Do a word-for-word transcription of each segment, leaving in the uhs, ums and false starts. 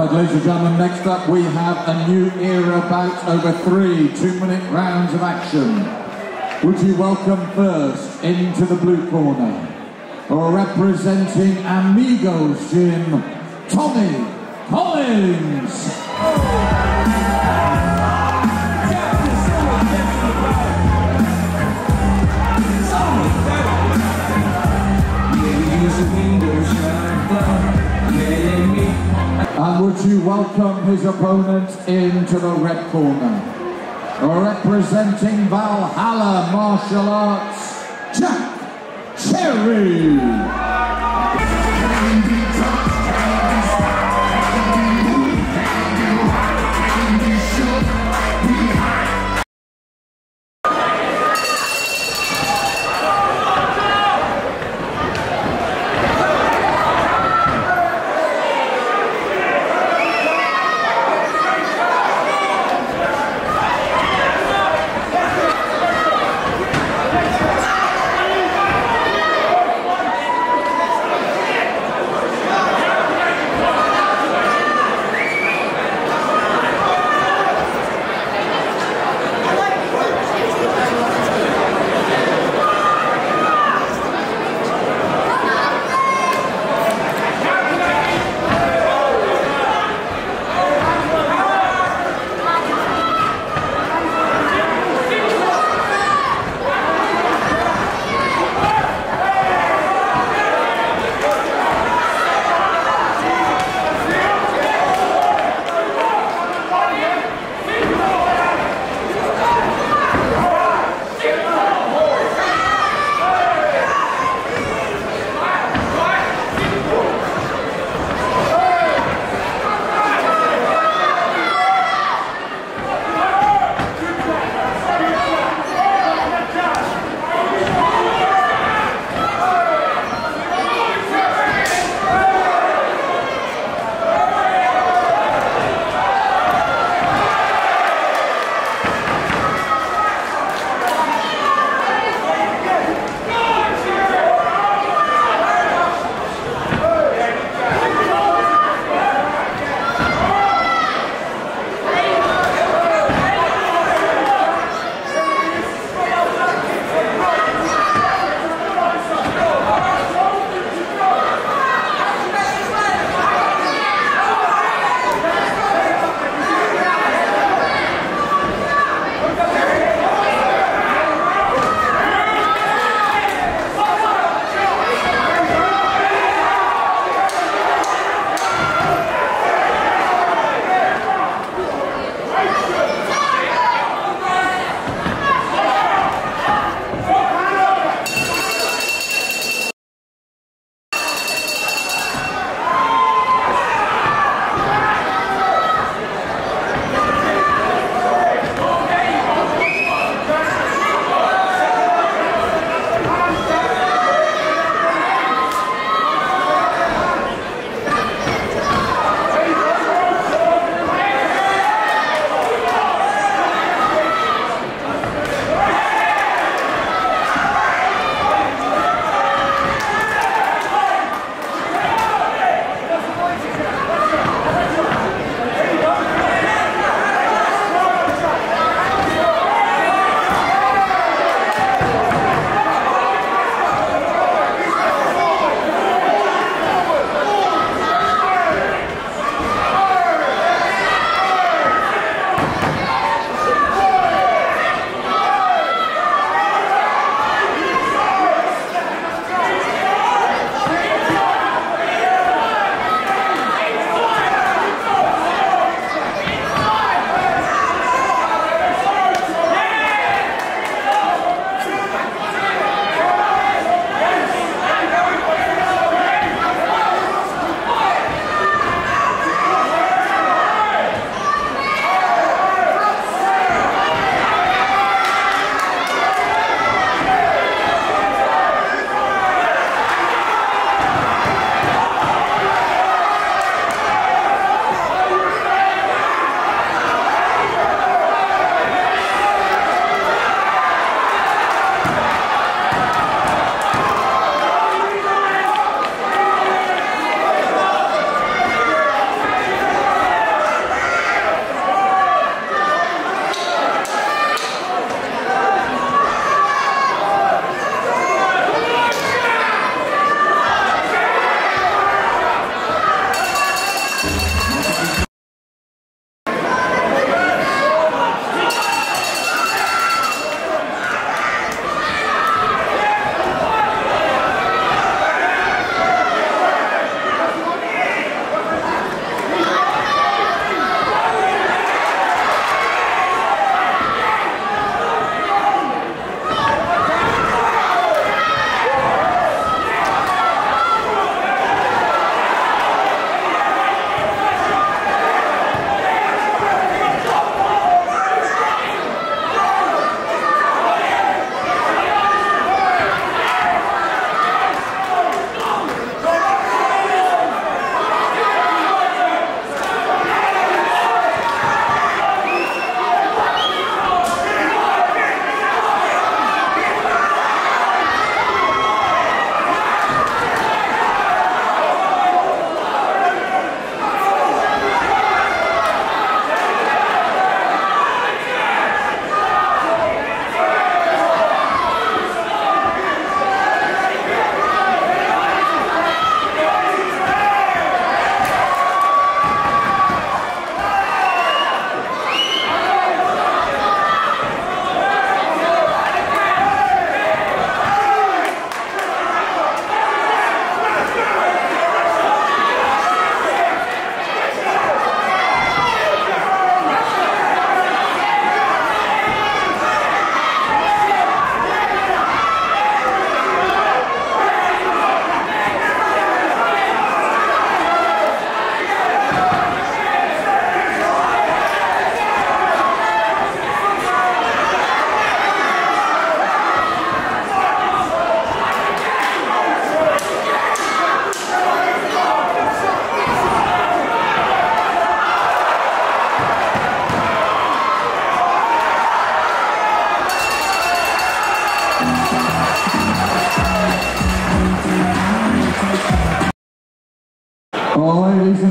Right, ladies and gentlemen, next up we have a new era bout over three two-minute rounds of action. Would you welcome first into the blue corner, representing Amigos Gym, Tommy Collins. And would you welcome his opponent into the red corner, representing Valhalla Martial Arts, Jack Cherry.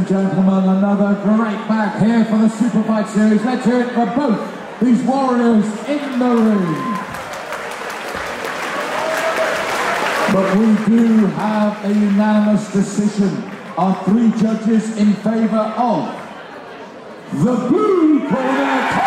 and gentlemen, another great back here for the Super Fight Series. Let's hear it for both these warriors in the ring. But we do have a unanimous decision. Our three judges in favour of the blue corner.